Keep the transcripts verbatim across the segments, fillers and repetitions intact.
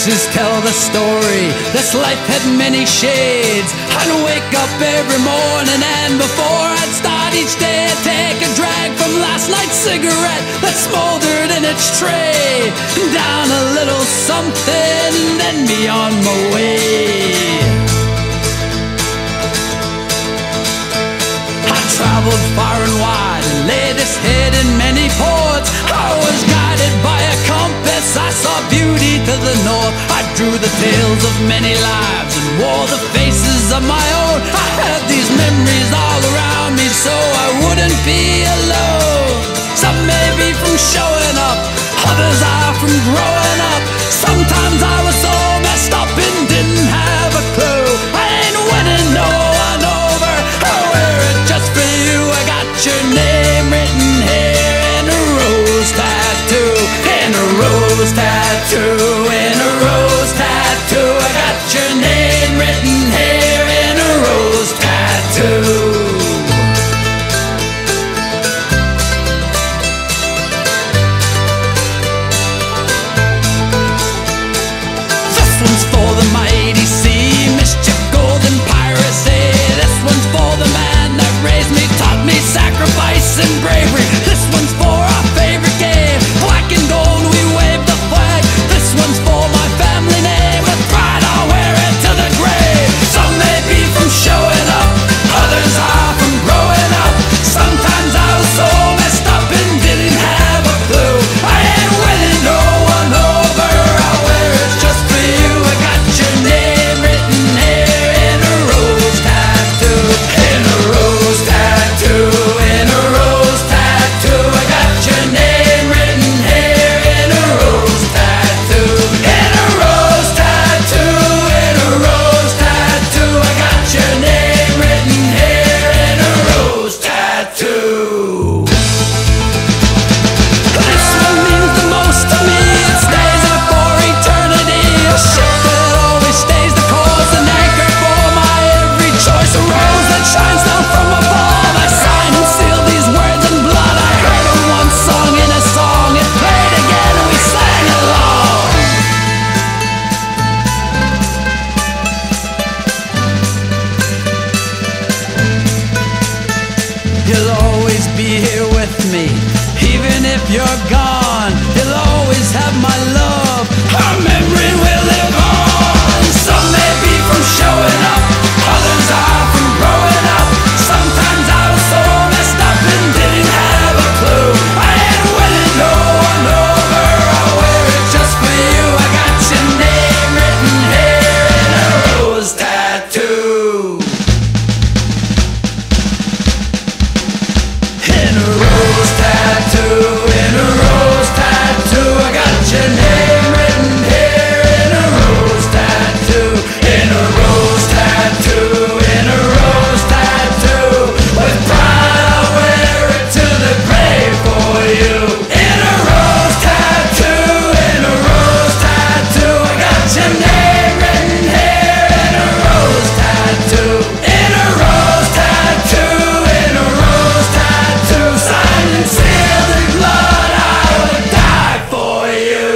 pages tell the story. This life had many shades. I'd wake up every morning, and before I'd start each day, I'd take a drag from last night's cigarette that smoldered in its tray. Down a little something, then be on my way. I traveled far and wide and laid this head in many ports. I was guided by a compass, I saw beauty to the north. I drew the tales of many lives and wore the faces of my own. I had these memories all around me so I wouldn't be alone. Some may be from showing up, others are from growing up. Sometimes I was so messed up and didn't have a clue. I ain't winning no one over, I wear it just for you. I got your name written here in a rose tattoo. In a rose tattoo, in a rose tattoo. I got your name written here in a rose tattoo. Sacrifice and bravery. This one's for our favorite game. Black and gold, we wave the flag. This one's for my family name. With pride I'll wear it to the grave. Some may be from showing up, others are from growing up. Sometimes I was so messed up and didn't have a clue. I ain't winning no one over, I'll wear it just for you. I got your name written here in a rose tattoo. In a rose tattoo. You'll always be here with me, even if you're gone. You'll always have my love, our memory will live on. Some may be from showing up, others are from growing up. Sometimes I was so messed up and didn't have a clue. I ain't winning no one over, I'll wear it just for you. I got your name written here in a rose tattoo. In a rose tattoo, in a rose tattoo. I got your name written here in a rose tattoo. In a rose tattoo, in a rose tattoo. With pride I'll wear it to the grave for you. In a rose tattoo, in a rose tattoo. I got your name written here in a rose tattoo. In a rose tattoo, in a rose tattoo. Signed and sealed in blood, I would die for you.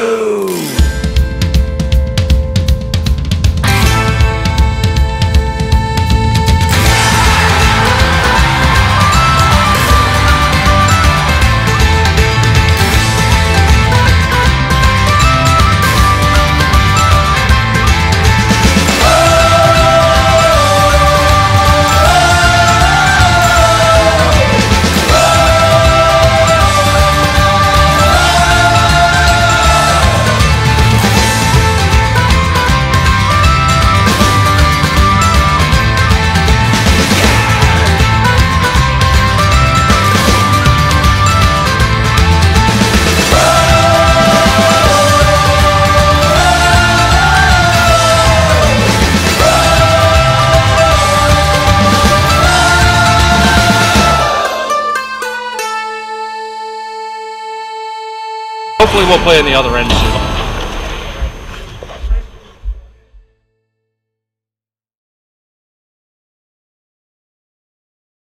Hopefully we'll play in the other end soon.